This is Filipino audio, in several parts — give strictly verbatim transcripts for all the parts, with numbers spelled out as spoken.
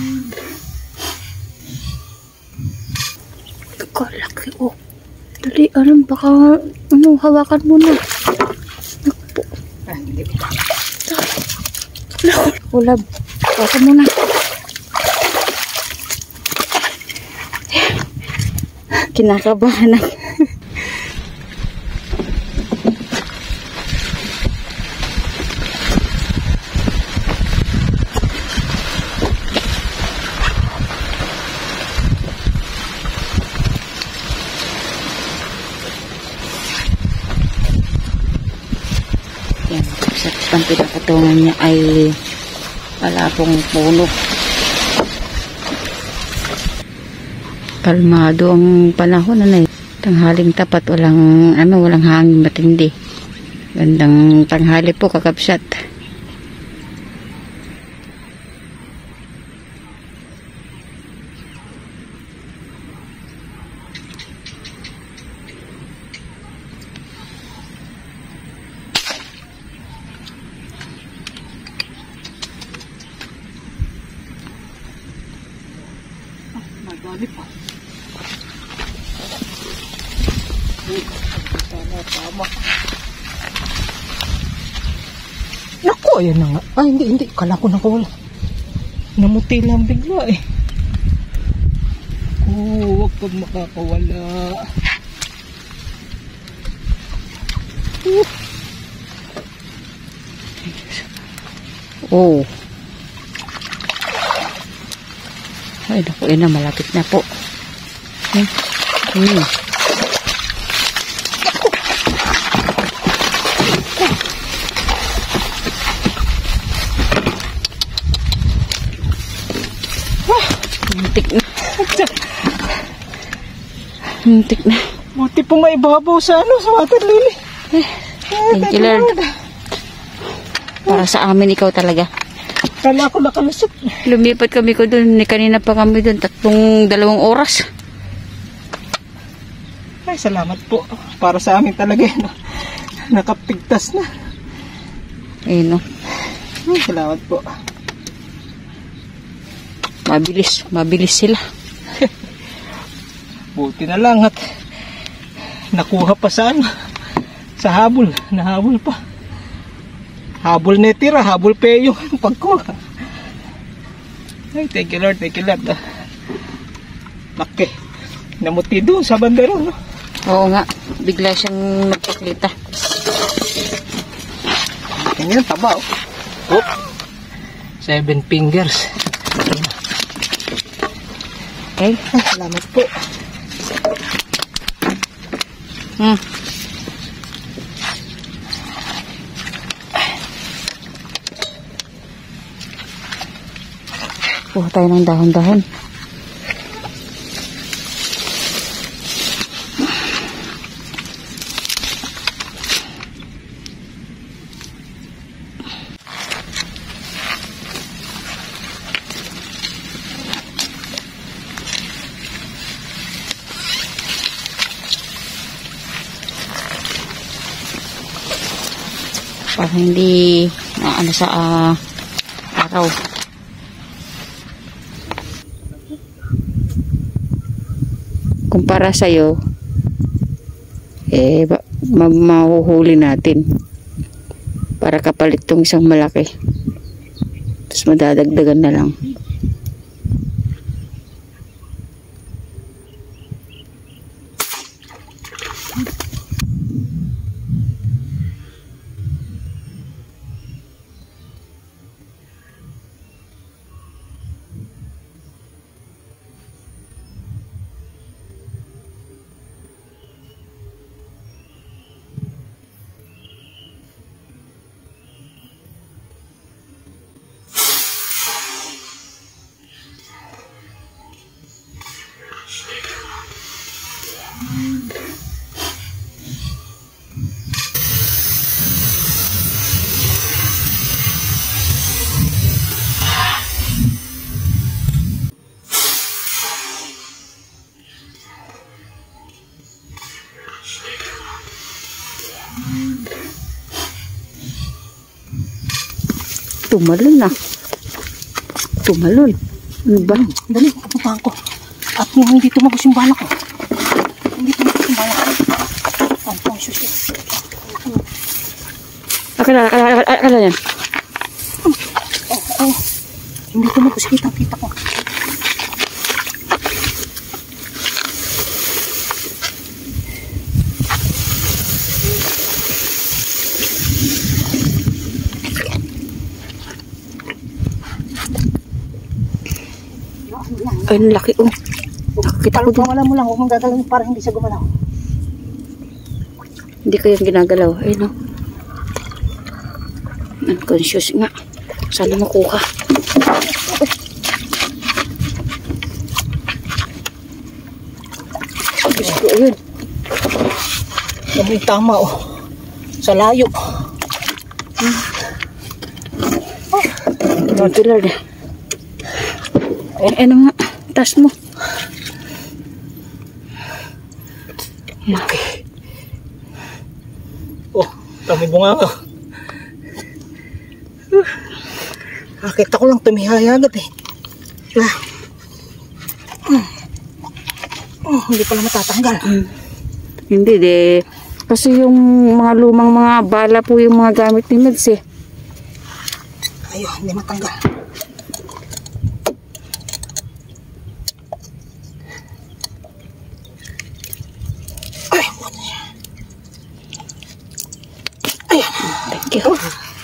Kalaki oh. Dali, alam, baka ano, hawakan mo na. Nakpo. Ah, hindi. Ulab. Hawakan mo na. Kinakabahan na. Yan, ang pinakatungan niya ay palapong puno. Kalmado ang panahon, ano eh. Tanghaling tapat, walang ano, walang hangin matindi. Gandang tanghali po, kakabsat. Madali pa. Tama, tama. Naku, ayan na nga. Ay, hindi, hindi. Kala ko nakawala. Namuti lang bigla eh. Oh, huwag kang makakawala. Uh. Oh. Ay, naku, ina, malapit na po. Hmm. Hmm. Muntik na. Muntik na. Buti po may babaw sa ano, sa water lily. Eh, thank you, Lord. Para sa amin, ikaw talaga. Kala ko nakalusot. Lumipat kami ko dun. Kanina pa kami dun. Tatlong dalawang oras. Ay, salamat po. Para sa amin talaga yun. Nakapigtas na. Ayun o. Ay, salamat po. Mabilis. Mabilis sila. Buti na lang at nakuha pa sa ano. Sa habol. Nahabol pa. Habol na tira. Habol pa yung pagkuha. Ay, thank you Lord. Thank you Lord. Laki. Namuti doon sa bandero, no? Oo nga. Bigla siyang nagpaklita. Ganyan, taba, oh. Oh. Seven fingers. Okay. Ay, salamat po. Hmm. Kuha tayo ng dahon-dahon. Para hindi na ano sa uh, araw. Kumpara sa'yo, eh, ma mahuhuli natin para kapalit tong isang malaki. Tapos madadagdagan na lang. Tumalon na. Tumalon. Ano ba? Dali, pupuntahan ko. At yung hindi tumagos yung bala ko. Hindi tumagos yung bala ko. Ang conscious yun. Akala, akala, akala, akala yan. Oh, oh. Hindi tumagos. Kitang-kita ko. Ay, ang laki oh. Nakakita ko din. Wala mo lang, huwag mong gagalawin para hindi siya gumalaw. Hindi ko yung ginagalaw. Ay no. Unconscious nga. Sana makuha. Gusto ko yun. Yan yung tama oh. Sa layo. Hmm. Oh, Lord. Ay, ano nga. Tas mo. Okay. Oh, dami bunga nga. Uh, nakita ko lang tumihaya agad eh. Ah. Mm. Oh, hindi pala matatanggal. Mm. Hindi de. Kasi yung mga lumang mga bala po yung mga gamit ni Meds eh. Ayun, hindi matanggal. Thank you.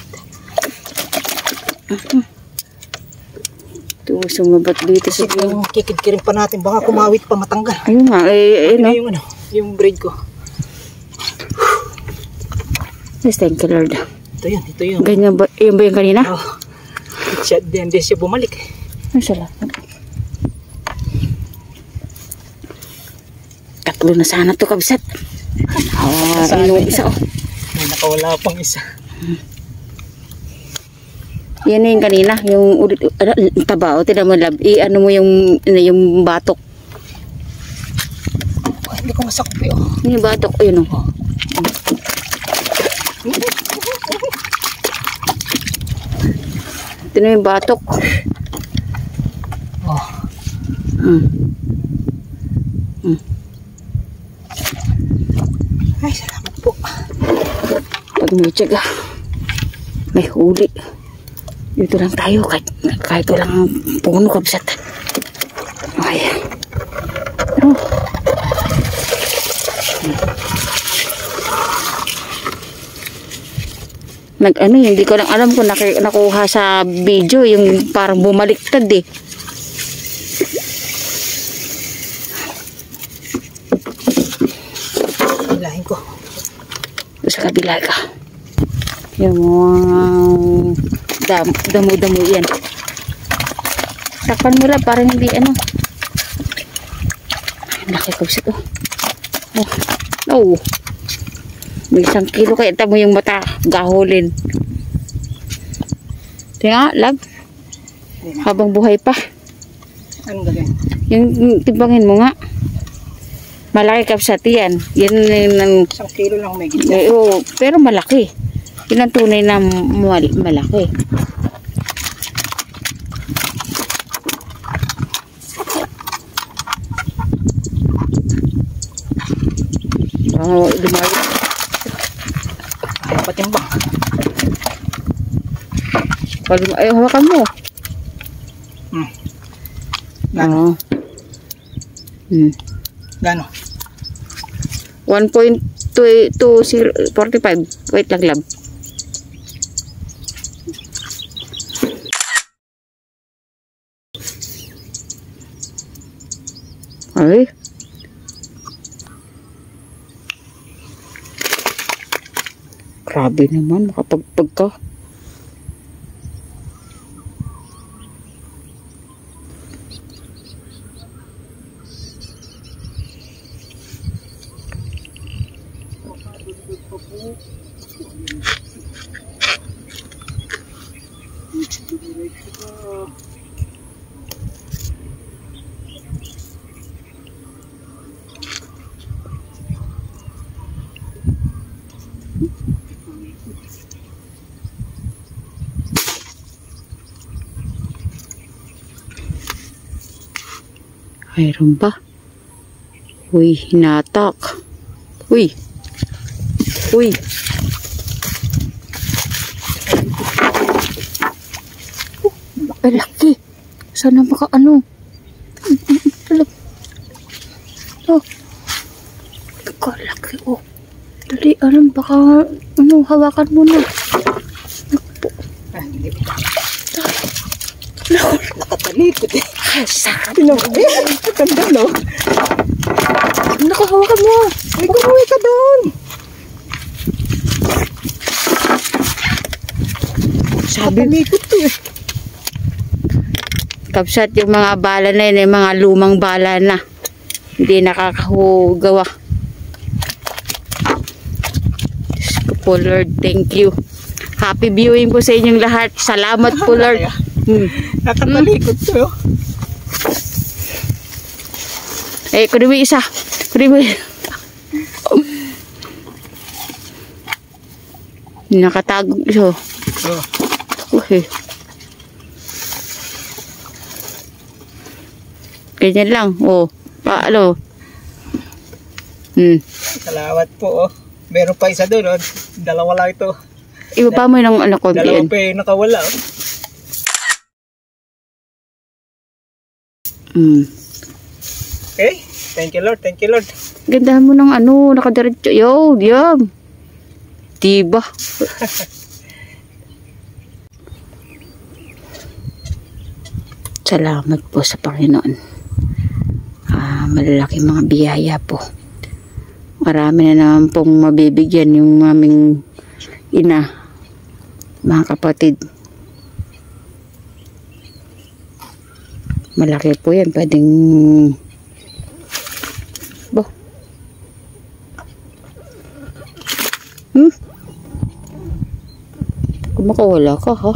Uh-huh. Ito, sumabat dito sa Kasi yung kikid-kiring pa natin, baka kumawit pa matanggal. Ayun nga, eh, eh, no? Yung ano, yung braid ko. Yes, thank you, Lord. Ito yun, ito yun. Ganyan ba, yun ba yung kanina? Oh, siya, din, din siya bumalik. Ay, salamat. Tatlo na sana to, kabisat. Ah, Nasaan yung na isa, oh. May nakawala pang isa. Yan na yung kanina, yung ulit, ano, taba, o, tinan mo, lab, i, ano mo yung, ano, yung batok. Oh, hindi ko masakop yun. Yung batok, yun, oh. Ito na yung batok. Oh. Hmm. Hmm. Ay, salamat po. Pag may tiyaga, may huli. Dito lang tayo, kahit, kahit walang puno, kabsat. Ay. Oh. Nag ano, hindi ko lang alam kung naku, nakuha sa video, yung parang bumaliktad eh. Hilahin ko. Sa kabila ka. Yung mga damo-damo yan. Takpan mo lang, parang hindi ano. Ay, laki ko siya to. Oh. Oh. May isang kilo kaya tamo yung mata. Gahulin. Tingnan, lab. Habang buhay pa. Anong gagawin? Yung timbangin mo nga. Malaki kapsati yan. Yan yung... Isang kilo lang may gitna. Eh, oh, pero malaki. Yun ang tunay na mal malaki. Oh, lumari. Ayaw patimbang. Pag ayaw, hawakan mo. Hmm. Gano? Hmm. Gano? one point two zero four five. Wait lang lang. Ay. Grabe naman, makapagpag ka. Mayroon ba? Uy, hinatak. Uy. Uy. Oh, laki. Sana baka ano? Oh. Kalaki, oh. Dali, alam, baka, ano, hawakan mo na. Nakpo. Ah, hindi. Nakatalikod eh. Ay, sakit. Pinabi. Ganda, no? Nakahawakan mo. Ay, kumuwi ka doon. Sabi, Nakatalikod to eh. kapsat yung mga bala na yun, yung mga lumang bala na. Hindi nakakahugawa. Diyos ko po, Lord, thank you. Happy viewing po sa inyong lahat. Salamat po, Lord. Hmm. Nakatalikod to. Eh, kunin mo yung isa. Kunin mo yun. Nakatago siya. Oh. Okay. Ganyan lang. Oh. Paalo. Hmm. Salamat po, oh. Meron pa isa doon, oh. Dalawa lang ito. Iba pa mo ng ano konti Dalawa yan. pa yung nakawala, oh. Hmm. Okay. Thank you, Lord. Thank you, Lord. Gandahan mo ng ano, nakadiretso. Yo, yum. Diba? Salamat po sa Panginoon. Ah, malalaking mga biyaya po. Marami na naman pong mabibigyan yung aming ina, mga kapatid. Malaki po yan. Pwedeng bo. Hmm? Kung makawala ka, ha?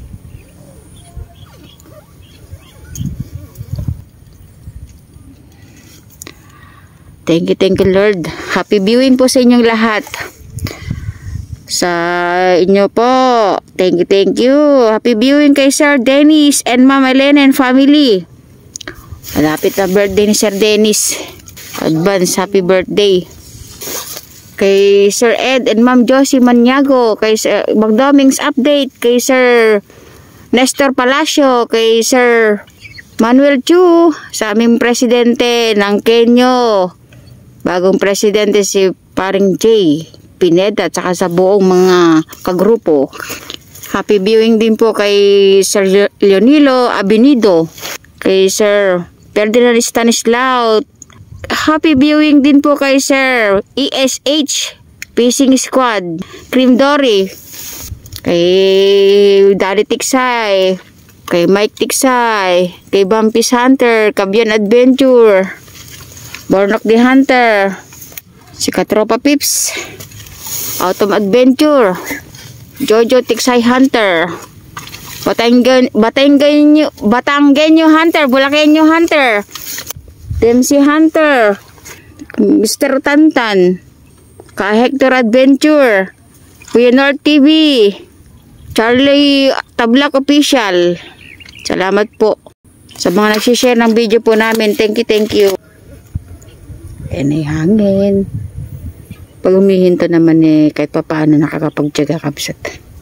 Thank you, thank you, Lord. Happy viewing po sa inyong lahat. Sa inyo po. Thank you, thank you. Happy viewing kay Sir Dennis and Ma'am Elena and family. Malapit na birthday ni Sir Dennis. Advance happy birthday. Kay Sir Ed and Ma'am Josie Maniago. Kay Sir Magdoming's update. Kay Sir Nestor Palacio. Kay Sir Manuel Chu. Sa aming presidente ng Kenyo. Bagong presidente si Paring Jay Pineda at saka sa buong mga kagrupo. Happy viewing din po kay Sir Leonilo Abinido, kay Sir Ferdinand Stanislao. Happy viewing din po kay Sir E S H Fishing Squad, Cream Dory, kay Daddy Tiksay, kay Mike Tiksay, kay Bumpy's Hunter, Kabian Adventure, Bornok the Hunter, si Katropa Pips, Autumn Adventure, Jojo Tiksay Hunter, Batanggen, Batanggenyo, Batanggenyo Hunter, Bulakenyo Hunter, Dempsey Hunter, Mister Tantan, Ka Hector Adventure, Kuya North T V, Charlie Tablak Official. Salamat po sa mga nagsishare ng video po namin. Thank you, thank you. Yan ay hangin. Pag humihinto naman eh, kahit pa paano nakakapagtyaga kapsat.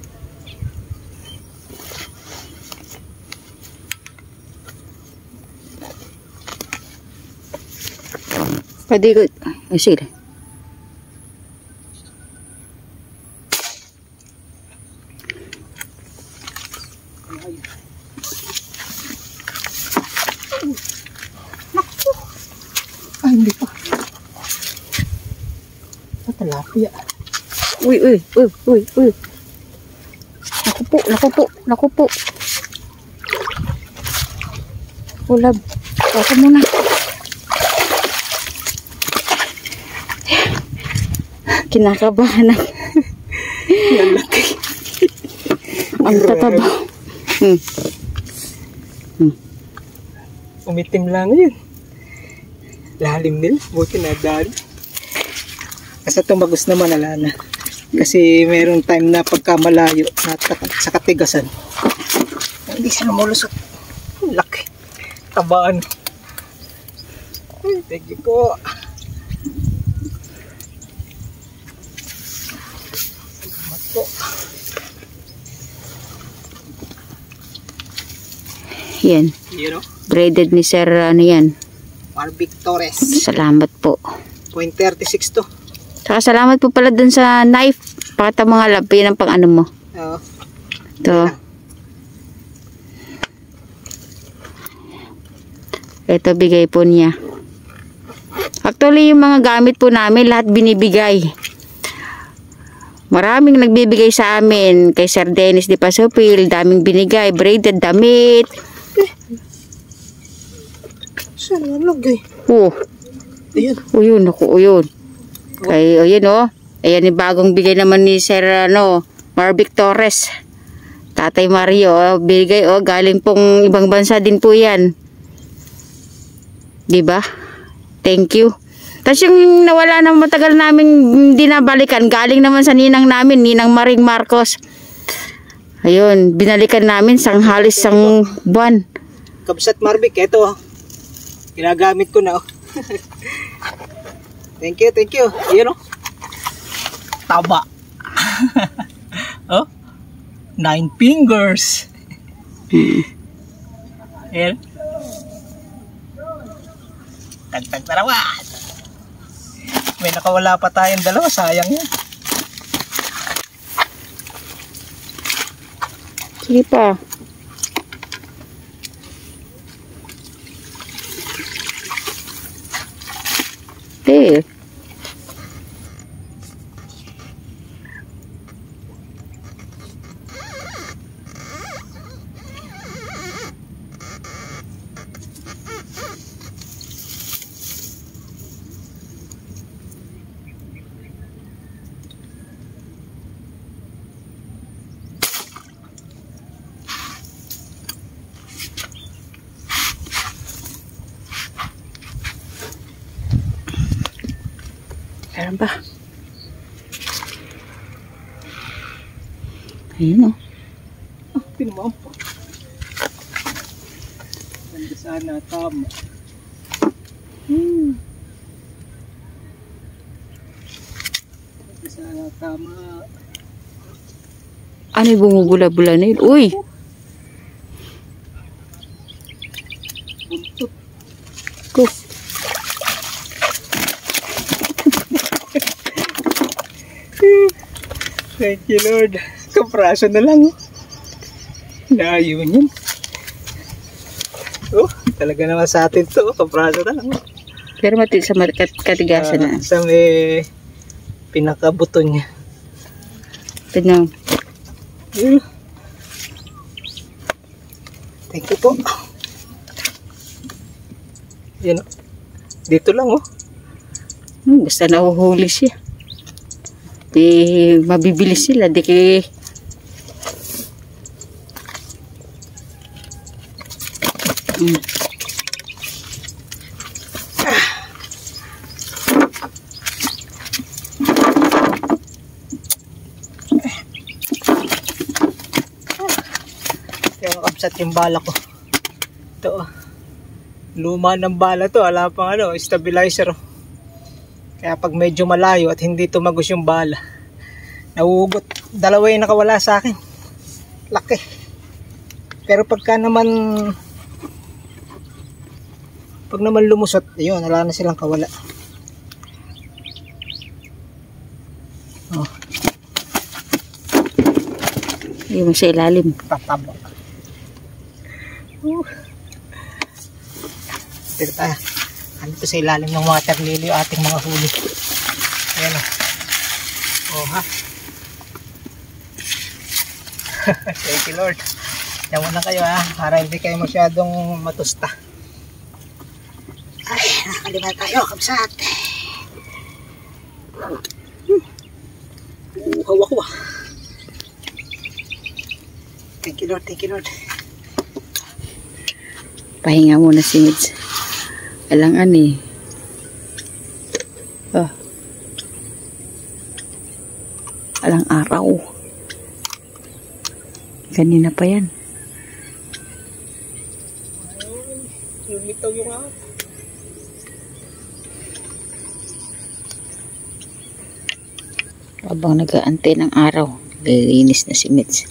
Pwede ko, ay sige. Ay, hindi pa. Tilapia. Uy, uy, uy, uy, uy. Naku po, naku po, naku po. Ulab. Pasa mo na. Kinakabahan ako. Yan laki. Ang tataba. Hmm. Hmm. Umitim lang yun. Lalim nila. Buti na dali. Kasi tumagos naman ala na. Kasi merong time na pagka malayo na sa katigasan. Hindi sila mulusot. Laki. Tabaan. thank you po. Salamat po. Yan. Yun o. Braided ni Sir, ano yan. Marvic Torres. Salamat po. point three six to. Saka salamat po pala dun sa knife. Pakita mga lab. Yan ang pang ano mo. Oo. Ito. Ito bigay po niya. Actually, yung mga gamit po namin, lahat binibigay. Maraming nagbibigay sa amin. Kay Sir Dennis Di Pasopil, daming binigay. Braided, damit. Saan ang lagay? Oh. Ayan. O yun, ako, o yun. Kay, o yun, o. Ayan yung bagong bigay naman ni Sir, ano, Marvic Torres. Tatay Mario, o, bigay, o, galing pong ibang bansa din po yan. Diba? Thank you. Tapos yung nawala na matagal namin hindi nabalikan, galing naman sa ninang namin, Ninang Maring Marcos. Ayun, binalikan namin sang halos sang buwan. Kabsat Marvic, eto. Ginagamit ko na. Oh. Thank you, thank you. Ayan o. Taba. Oh. Nine fingers. Ayan. Tagtag tarawan. May nakawala pa tayong dalawa, sayang yan. Sige pa. There. Meron ba? Ayun o. Ah, pinamampa. Ganda sana, tama. Hmm. Ganda sana, tama. Ano yung bumubula-bula na yun? Uy! Buntot. Go! Thank you, Lord. Kapraso na lang. Layo yun. Oh, talaga naman sa atin to. Kapraso na lang. Pero mati sa kat katigasan uh, na. Sa may pinakabuto niya. Tignan. Yeah. Thank you po. Yan. Dito lang oh. Hmm, basta nahuhuli siya. Di mabibilis sila. Di kay... Hmm. Kaya makapsat yung bala ko. Ito oh. Luma ng bala to. Wala pang ano, stabilizer oh. Kaya pag medyo malayo at hindi tumagos yung bala, nauugot. Dalawa yung nakawala sa akin. Laki. Pero pagka naman pag naman lumusot, ayun, wala na silang kawala. Oh. Yung sa ilalim. Tatabo. Uh. Dito tayo. Ano to sa ilalim ng water lily yung ating mga huli. Ayan o. Oh ha. Thank you Lord. Diyan muna kayo ha. Para hindi kayo masyadong matusta. Ay, nakalima tayo. Kamsat. Uh, hawa-hawa. Thank you Lord. Thank you Lord. Pahinga muna si Mids. Alangan eh. Oh. Alang araw. Kanina pa yan. Lumitaw yung ako. Habang nag-aantay ng araw, lilinis na si Mitch.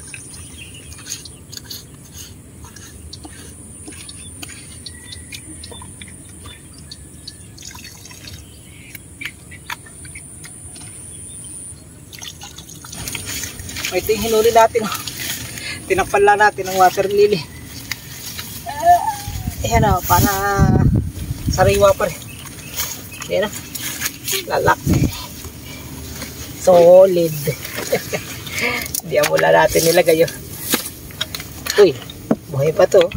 Ito yung hinuli natin. Tinakpan lang natin ang water lily. Uh, ayan o, para sariwa pa rin. Ayan o. Lalak. Solid. Hindi ang mula natin nilagay o. Uy, buhay pa to.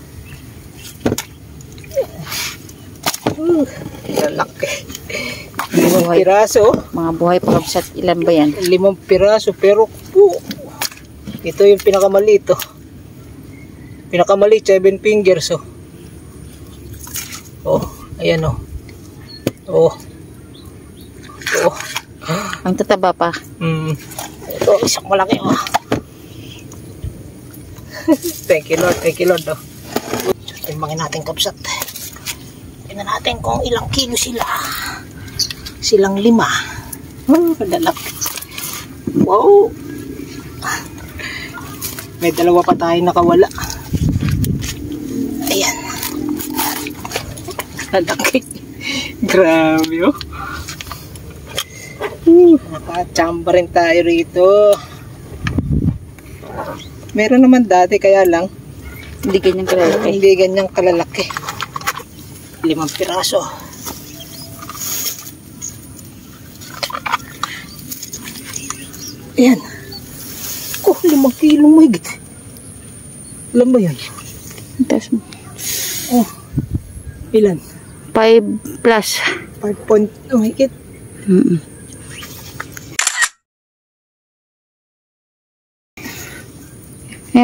Uh, lalak. Limang Buhay. piraso. Mga buhay pa kabsat, ilan ba yan? Limang piraso, pero po, ito yung pinakamaliit oh. Pinakamaliit, seven fingers oh. Oh, ayan oh. Oh. Oh. Ang tataba pa. Mm. Ito, isang malaki oh. Thank you Lord, thank you Lord oh. Timbangin natin kapsat. Tingnan natin kung ilang kilo sila. Silang lima. Oh, lalaki. Wow. May dalawa pa tayo nakawala. Ayan. Lalaki. Grabe oh. Nakachamba rin tayo rito. Meron naman dati, kaya lang Hindi ganyan kalalaki. hindi ganyang kalalaki. Limang piraso. Ayan. Oh, limang kilong mahigit. Ilan ba yan? Taas mo. Oh, ilan? Five plus. five point two mahigit. Mm-mm. Yeah.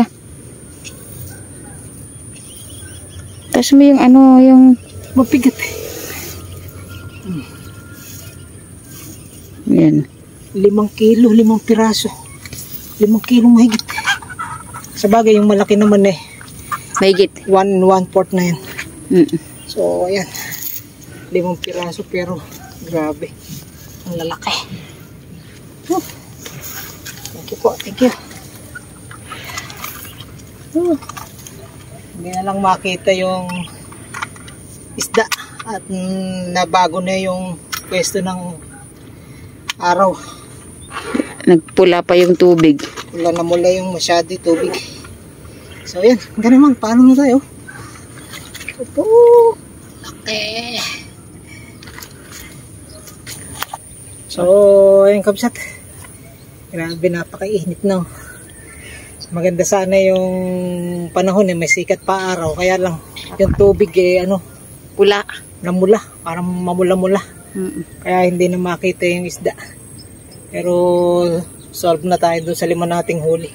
Taas mo yung ano, yung... Mabigat eh. Yan. Limang kilo, limang piraso. Limang kilo mahigit. Sa bagay, yung malaki naman eh. Mahigit. One, one fourth na yan. Mm-mm. So, ayan. Limang piraso pero grabe. Ang lalaki. Oh. Thank you po, thank you. Oh. Hindi na lang makita yung isda at mm, nabago na yung pwesto ng araw. Nagpula pa yung tubig. Wala na mula yung masyado tubig. So yan, ganun man, paano na tayo? Opo, laki. So, ayun kabsat. Grabe, napakainit na. Maganda sana yung panahon eh, may sikat pa araw. Kaya lang, yung tubig eh, ano, Pula. namula, parang mamula-mula. Mm-mm. Kaya hindi na makita yung isda. Pero solve na tayo doon sa lima nating huli.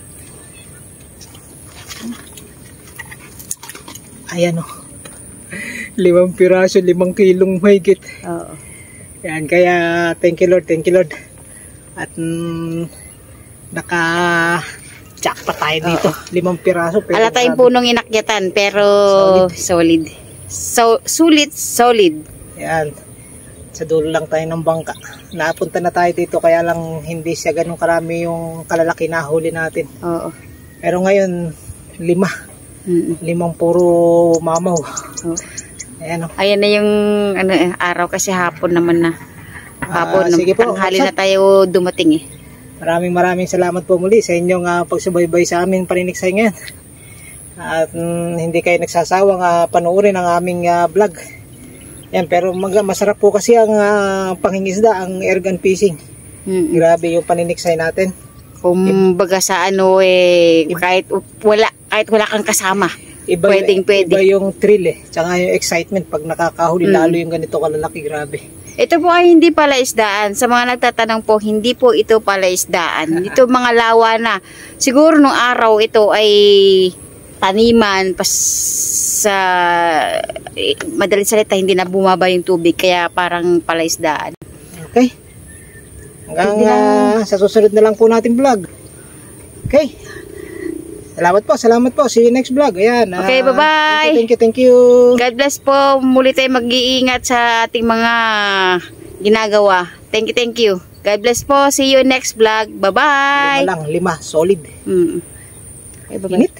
Ayan o. Limang piraso, limang kilong mahigit. Oo. Yan, kaya thank you Lord, thank you Lord. At mm, naka jack pa tayo dito. Oo. Limang piraso. Pero Ala tayong grabe. punong inakyatan pero solid. So, sulit, solid. Yan. Sa dulo lang tayo ng bangka. Napunta na tayo dito kaya lang hindi siya ganun karami yung kalalaki na huli natin. Oo. Pero ngayon, lima. Mm-mm. Limang puro mamaw. Oo. Ayan o. Ayan na yung ano, eh, araw kasi hapon naman na. Hapon, Ah, sige po, tanghali Kapsat. na tayo dumating eh. Maraming maraming salamat po muli sa inyong uh, pagsubaybay sa aming paniniksay ngayon. At mm, hindi kayo nagsasawang uh, panoorin ang aming uh, vlog. Yan, pero mag masarap po kasi ang uh, pangingisda, ang air gun fishing. Mm-mm. Grabe yung paniniksay natin. Kung baga sa ano eh, kahit wala, kahit wala kang kasama. Iba, Pwedeng, pwede. Iba yung thrill eh. Tsaka yung excitement pag nakakahuli, Mm. lalo yung ganito kalalaki, grabe. Ito po ay hindi pala isdaan. Sa mga nagtatanong po, hindi po ito pala isdaan. Ito mga lawa na. Siguro nung araw ito ay taniman pas sa eh, madaling salita hindi na bumaba yung tubig kaya parang pala isdaan. Okay. Hanggang Hindi lang- ah, sa susunod na lang po natin vlog. Okay. Salamat po, salamat po. See you next vlog. Ayan. ah, Okay, bye-bye. Thank you, thank you. God bless po. Muli tayo mag-iingat sa ating mga ginagawa. Thank you, thank you. God bless po. See you next vlog. Bye-bye. Lima lang, lima. Solid. Mm. Okay, bye-bye. Init.